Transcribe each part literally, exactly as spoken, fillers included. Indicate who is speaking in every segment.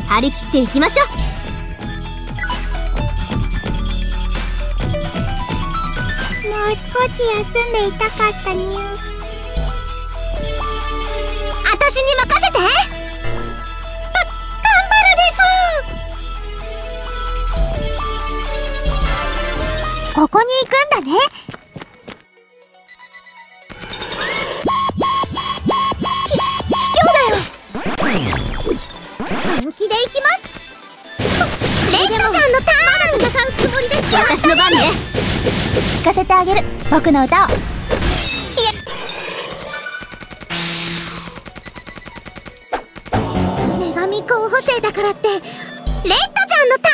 Speaker 1: 張り切っていきましょう。
Speaker 2: もう少し休んでいたかったにゅ。
Speaker 1: 私に任せて。
Speaker 2: 頑張るです。ここに行くんだね。本気で行きます。レッドちゃんのターン。まだ戦うつもりです。
Speaker 1: 私の番ね。
Speaker 3: 聞かせてあげる、僕の歌を。
Speaker 2: 女神候補生だからってレッドちゃんのタ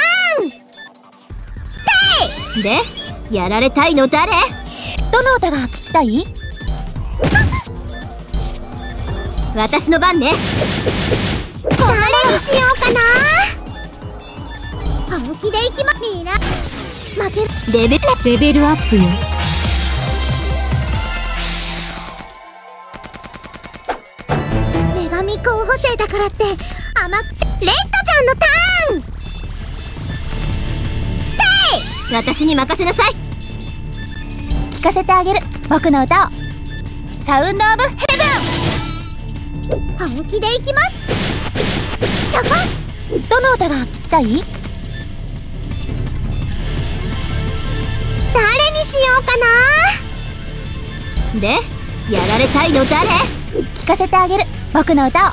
Speaker 2: ーン。
Speaker 1: で、やられたいの誰？
Speaker 3: どの歌が聞きたい？
Speaker 1: 私の番ね。
Speaker 2: 誰にしようかな。本気でいきまミラ。負ける。
Speaker 1: レベルレベルアップよ。
Speaker 2: 女神候補生だからって甘くレッドちゃんのターン。
Speaker 1: 私に任せなさい。
Speaker 3: 聞かせてあげる、僕の歌を。サウンドオブヘブン。
Speaker 2: 本気でいきます。そこ。
Speaker 3: どの歌が聞きたい？
Speaker 2: 誰にしようかな。
Speaker 1: で、やられたいの誰？
Speaker 3: 聞かせてあげる、僕の歌を。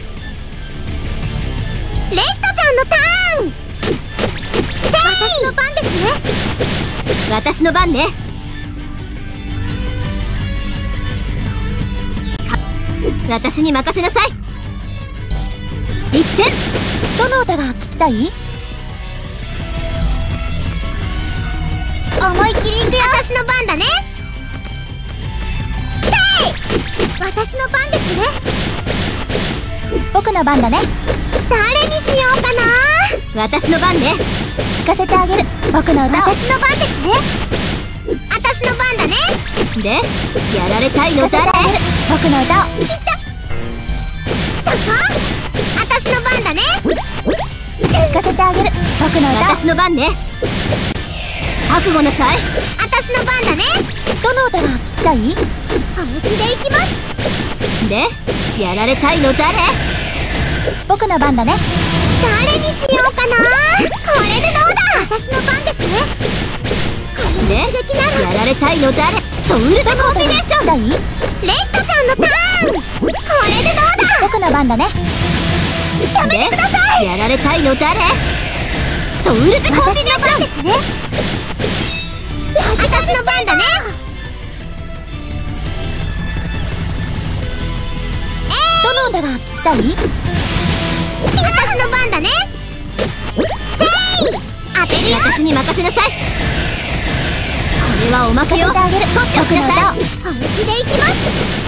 Speaker 2: レッドちゃんのターン。私の番ですね。
Speaker 1: 私の番ね。私に任せなさい。一戦。
Speaker 3: どの歌が聞きたい？
Speaker 2: 思いっきりいくよ。私の番だね。私の番ですね。
Speaker 3: 僕の番だね。
Speaker 2: 誰にしようかな。
Speaker 1: 私の番ね。
Speaker 3: 聞かせてあげる、僕の歌を。
Speaker 2: 私の番ですね。私の番だね。
Speaker 1: で、やられたいの誰？
Speaker 3: 僕の歌を。
Speaker 2: いったそこ。私の番だね。
Speaker 3: 聞かせてあげる、僕の歌を。
Speaker 1: 私の番ね。覚悟なさい。
Speaker 2: 私の番だね。
Speaker 3: どの歌が聞きたい？
Speaker 2: 本気でいきます。
Speaker 1: で、やられたいの誰？
Speaker 3: 僕の番だね。
Speaker 2: 誰にしようかな。これでどうだ。私の番ですね。
Speaker 1: で、やられたいの誰？ソウルドコンビネーション。
Speaker 3: レッ
Speaker 2: ドちゃんのターン。これでどうだ。
Speaker 3: 僕の番だね。
Speaker 2: やめてください。
Speaker 1: やられたいの誰？ソウルズコンビネーション
Speaker 2: ですね。私の番だね。
Speaker 3: どの歌が聞きたい？
Speaker 2: 私の番だね。当てるよ。
Speaker 1: 私に任せなさい。これはおまかよ。
Speaker 3: 僕の歌を。
Speaker 2: 本気でいきます。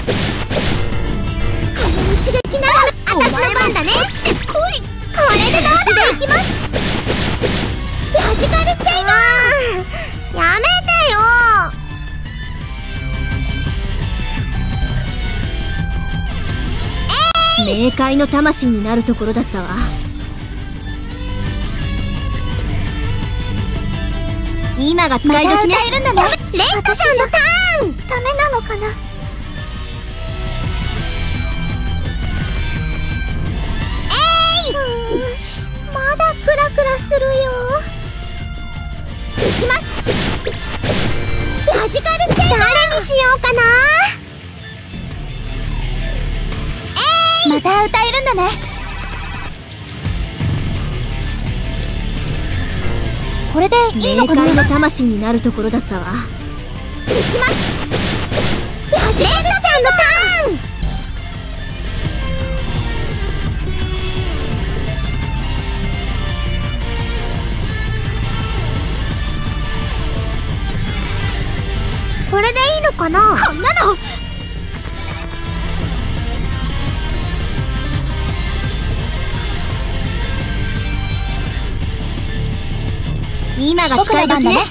Speaker 2: この一撃なら私の番だね。これでどうだ。いきます。ラジカルセイバー。やめてよ。
Speaker 1: 冥界の魂になるところだったわ。今が使い時ね。
Speaker 2: レッドちゃんのターン。ダメなのかな。えい。まだクラクラするよ。いきます。ラジカルセイバー。誰にしようかな。
Speaker 3: また歌えるんだね。これでいいのかな。
Speaker 1: 冥界の魂になるところだったわ。
Speaker 2: いきます。レッドちゃんのターン。これでいいのかな。
Speaker 1: こんなの今が使い時ね。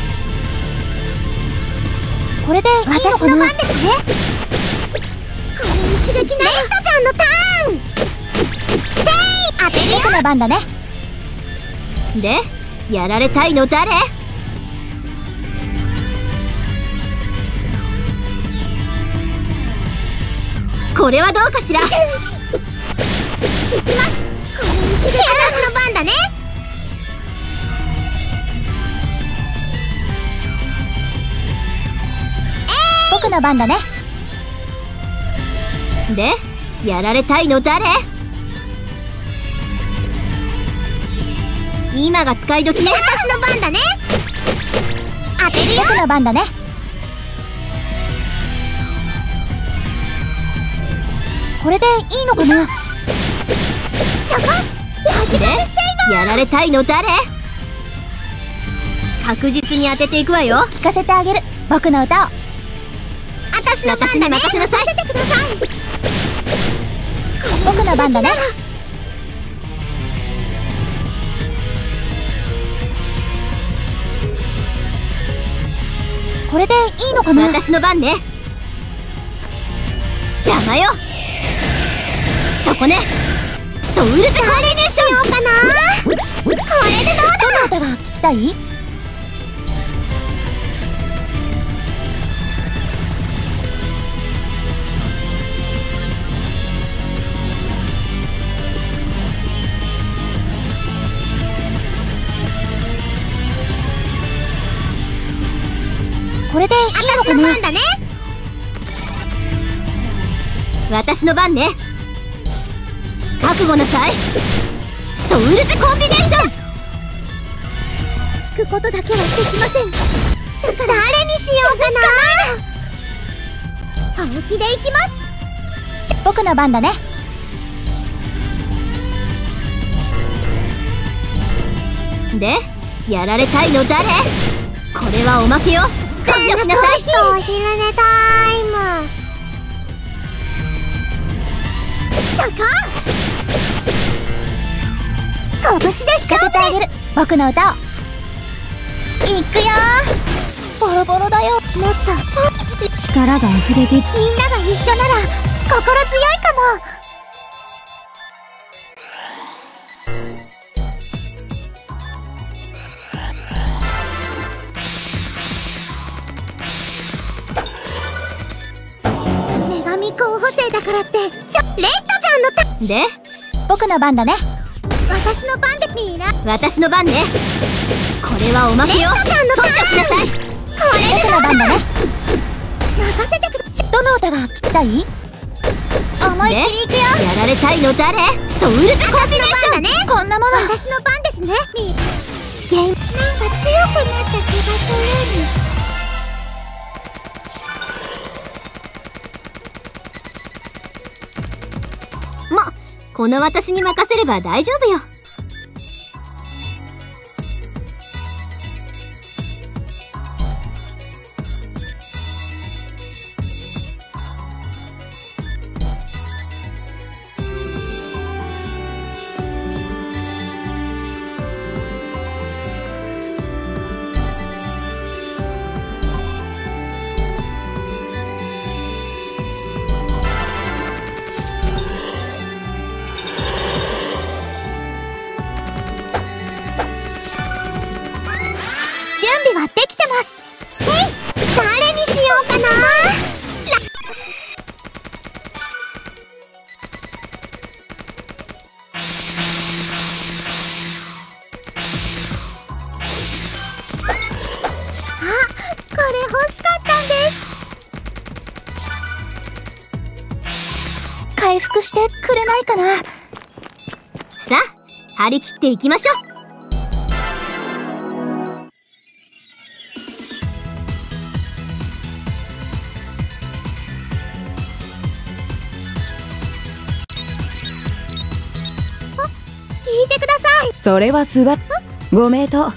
Speaker 3: これでいいのかな。
Speaker 2: 私の番ですね。このターン。せい、当てるよ。
Speaker 3: 僕の番だね。
Speaker 1: で、やられたいの誰？これはどうかしら。いきます。この道で私の番だね。
Speaker 3: 僕の番だね。
Speaker 1: で、やられたいの誰？今が使い時ね。
Speaker 2: 私の番だね。当てるよ。
Speaker 3: 僕の番だね。これでいいのかな。
Speaker 2: そこ、ラジカルセイバー。
Speaker 1: やられたいの誰？確実に当てていくわよ。
Speaker 3: 聞かせてあげる、僕の歌を。
Speaker 2: 私の番だね。
Speaker 1: 私に任せなさい。
Speaker 2: 任せてください。
Speaker 3: 僕の番だね。これでいいのかな。
Speaker 1: 私の番ね。邪魔よ。そこね。ソウルズコーディネーション。
Speaker 2: ようかな。これでどうだ。
Speaker 3: どの歌が聞きたい？これでいい
Speaker 2: 私
Speaker 3: のかな。
Speaker 2: の番だね。
Speaker 1: 私の番ね。覚悟なさい。ソウルズコンビネーション。
Speaker 2: 聞くことだけはできません。だから誰にしようかな。本気でいきます。
Speaker 3: 僕の番だね。
Speaker 1: で、やられたいの誰？これはおまけよ。考えなさい。
Speaker 2: お昼寝タイム。そこ。拳で
Speaker 3: 聞かせ
Speaker 2: 勝負
Speaker 3: てあげる、僕の歌を。いくよー。ボロボロだよ。
Speaker 2: もっと
Speaker 3: 力が溢れて。
Speaker 2: みんなが一緒なら心強いかも。女神候補生だからってしょレッドちゃんのた
Speaker 1: で、
Speaker 3: 僕の番だね。
Speaker 2: 私の番でミラ
Speaker 1: 私の番ね。これはおまけよ。
Speaker 2: レッドちゃんのターン。
Speaker 1: 取っておきなさい。
Speaker 2: これで
Speaker 3: 僕の番だね。
Speaker 2: 任せてください。
Speaker 3: どの歌が聞きたい？思いっきりいくよ。
Speaker 1: やられたいの誰？ソウルズコンビネーション。
Speaker 2: だね。
Speaker 3: こんなもの。
Speaker 2: 私の番ですね。ミゲームなんか強くなった気がする。
Speaker 1: ま、この私に任せれば大丈夫よ。
Speaker 2: 準備はできてます。へい、誰にしようかな。あ、これ欲しかったんです。
Speaker 3: 回復してくれないかな。
Speaker 1: さあ、張り切っていきましょう。
Speaker 2: 聞いてください。
Speaker 4: それはすばご名答。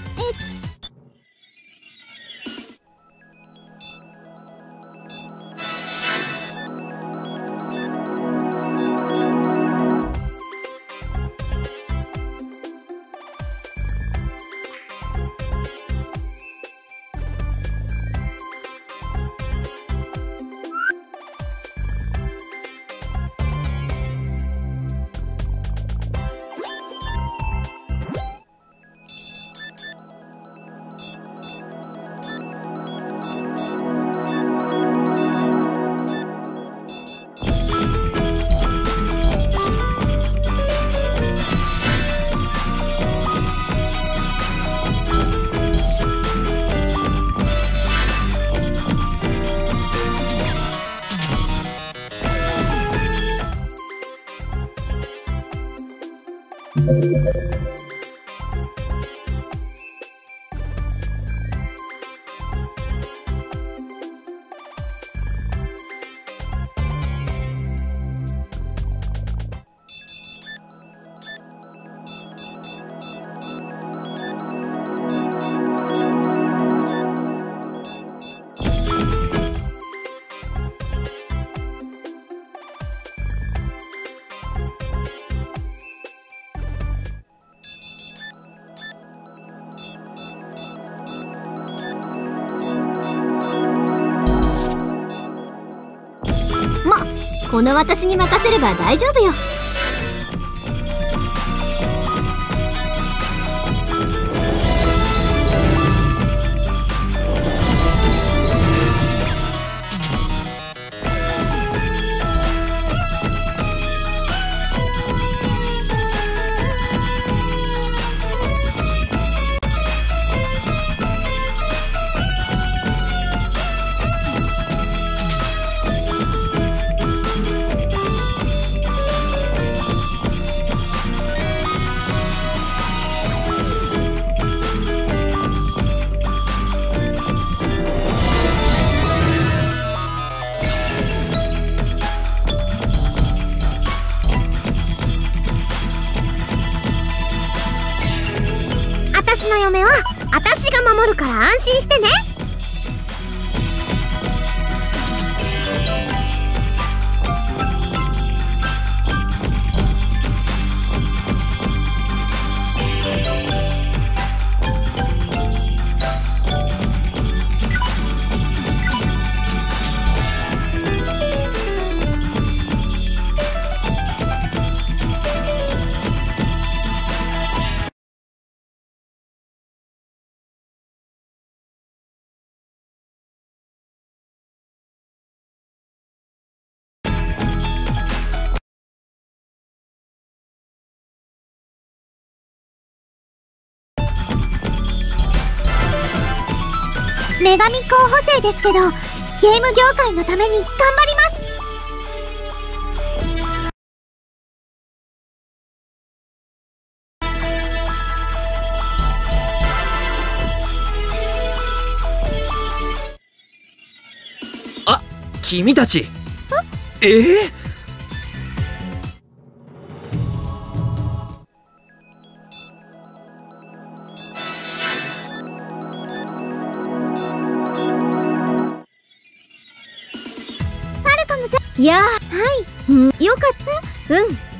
Speaker 1: この私に任せれば大丈夫よ。
Speaker 2: 私の嫁は私が守るから安心してね。女神候補生ですけど、ゲーム業界のために頑張ります。
Speaker 5: あ、君たち。ええー
Speaker 2: いやー、はい、うん、よかった。うん。